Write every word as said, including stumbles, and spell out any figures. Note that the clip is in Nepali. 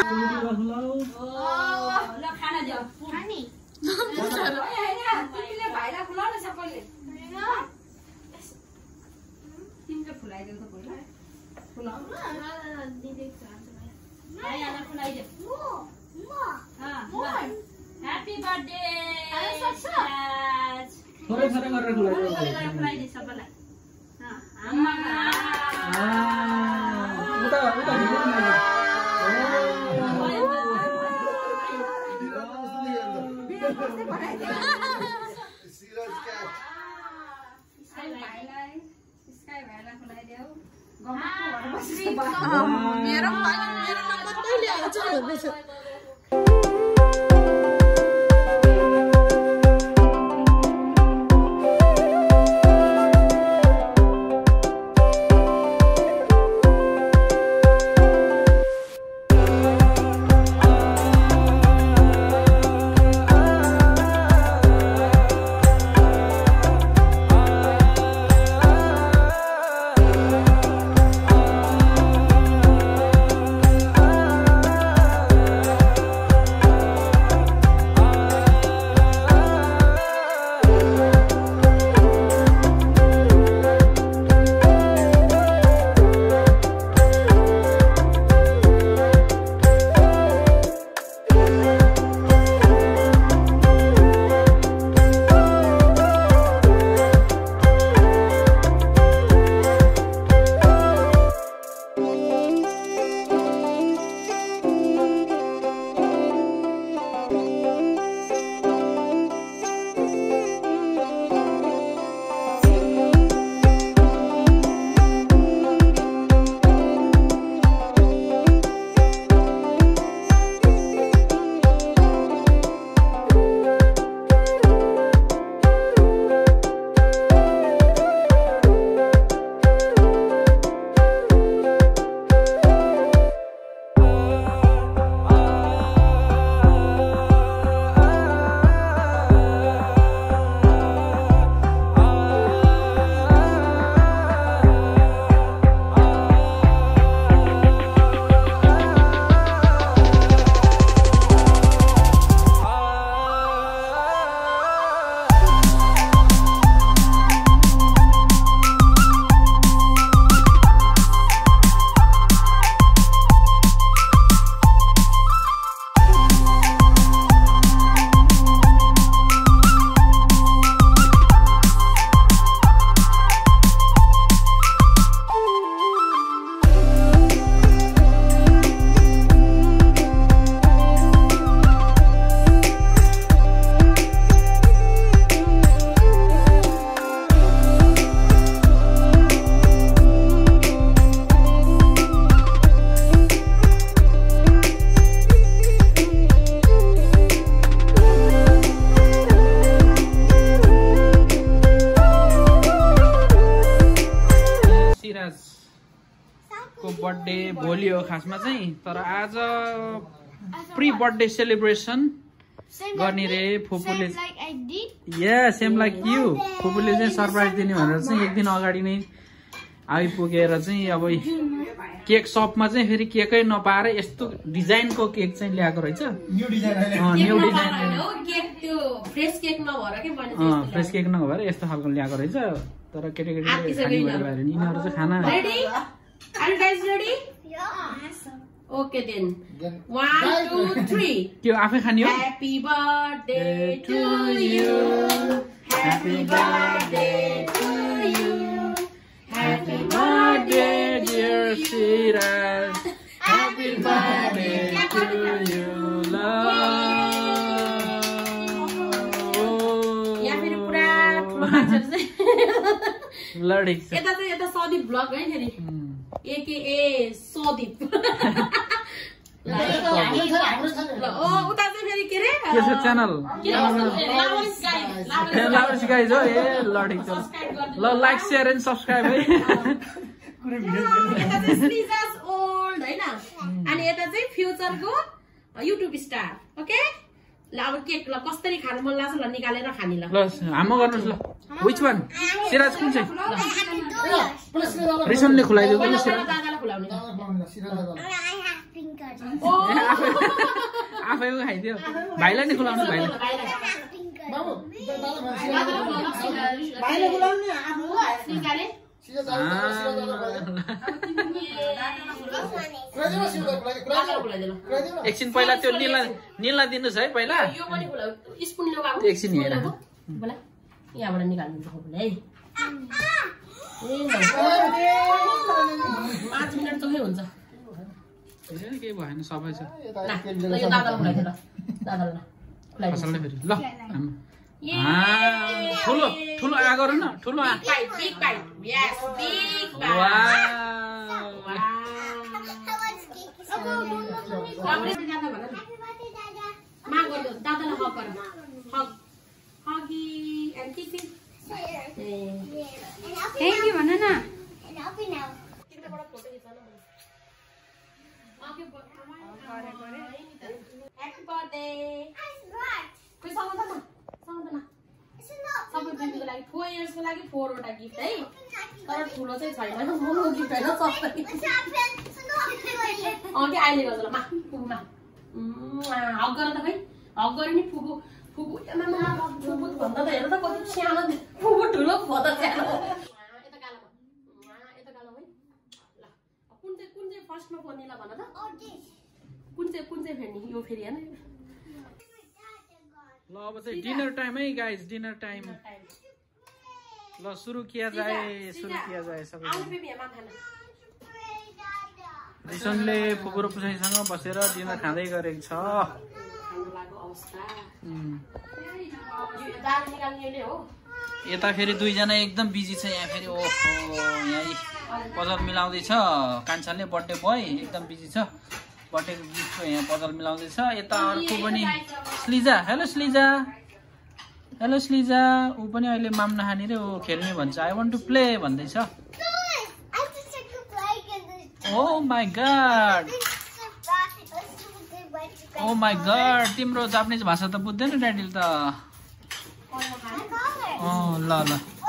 ल खाना दियो खानी तिमीले भाइलाई खुलाउ न सबैले तिमीले खुलाइदेऊ त पहिला खुलाउ न दिदी भाइलाई खुलाइदेऊ म म ह्यापी बर्थडे थोरै थोरै गरेर खुलाइदेऊ खुलाइदे सबैलाई आमा उता उता मेरो मेरो नम्बर कहिले आउँछ भन्दैछ को बर्थडे भोलि हो खासमा चाहिँ तर आज प्री बर्थडे सेलिब्रेसन गर्ने रे फुपूले या सेम लाइक यु फुपूले चाहिँ सरप्राइज दिने भनेर चाहिँ एक दिन अगाडि नै आइपुगेर चाहिँ अब केक सपमा चाहिँ फेरि केकै नपाएर यस्तो डिजाइनको केक चाहिँ ल्याएको रहेछ new design new design cake त्यो फ्रेश केक नभएर के बन्छ अ फ्रेश केक नभएर यस्तो खालको ल्याएको रहेछ तर केटीकेटीले खाने भएर नि यिनीहरु चाहिँ खाना ready are you guys ready yes okay then one two three के आफै खाने हो happy birthday to you happy birthday to you Happy birthday, dear Shiraz. Happy birthday to you, love. या फिर पूरा प्रोग्राम चाहिँ लडिक छ यता चाहिँ यता सौदीप ब्लग है फेरि एकेए सौदीप ओ उता चाहिँ फेरि के रे के छ च्यानल लाउडस गाइज हो ए लडिक छ ल लाइक शेयर एन्ड सब्स्क्राइब है कुनै भिडियो यता चाहिँ श्रीजास ओल्ड हैन अनि यता चाहिँ फ्युचरको युट्युब स्टार ओके ल अब केक ल कसरी खानु मन लाग्छ ल निकालेर खानी ल ल हाम्रो गर्नुस् ल which one सिराज कुन चाहिँ रिसनले खुलाइदियो त सिराज दादालाई खुलाउने आफैको खाइदियो भाइलाई नि खुलाउनु भाइलाई भाइले खुलाउने आफू निकाले एकछिन पहिला त्यो निला निला दिनुहोस् है पहिला यो पनि खुलाउ स्पुन लगाऊ एकछिन हेर बोला यहाँबाट निकाल्नु है पाँच मिनट त हुन्छ केही भएन सबै छ यो दादालाई खुलाइदियो ल दादालाई कसैले फेरि ल ठुलो ठुलो आ गरौँ न ठुलो आ big bite yes big bite दादालाई हग गर हग हगी एन्ड किसी थ्याङ्क यू भन न Happy birthday! Kau sama sama, sama sama. Satu baby lagi four years lagi four वटा gift है. तर ठुलो चाहिँ छैन म गिफ्ट हैन सबै. अघि आइले गर्छ ल मा फुकुमा. हग गर त खै. हग गरे नि फुकु फुकु एमा फुकु भन्दा त हेर त कति सानो फुकु ठुलो भदा सानो. यता गालामा. यता गालामा है. ल कुन चाहिँ कुन चाहिँ फर्स्टमा पर्नेला भन त. कुन चाहिँ कुन चाहिँ फेर्ने यो फेरि हैन ल अब चाहिँ डिनर टाइम है गाइस डिनर टाइम ल सुरु किया जाए सुरु किया जाए सबै रिसनले फुपू र पुसाइसँग बसेर डिनर खाँदै गरेको छ यता फेरि दुईजना एकदम बिजी छ यहाँ फेरि ओहो यहाँ पजल मिलाउँदैछ कान्छाले बर्थडे बोय एकदम बिजी छ बर्थडेको गिफ्टको यहाँ पजल मिलाउँदैछ यता अर्को पनि स्लिजा हेलो स्लिजा हेलो स्लिजा ऊ पनि अहिले माम नखाने रे ऊ खेल्ने भन्छ आई वान्ट टु प्ले भन्दैछ oh my god oh my god तिम्रो जापानिज भाषा त बुझ्दैन ड्याडीले त अँ ल ल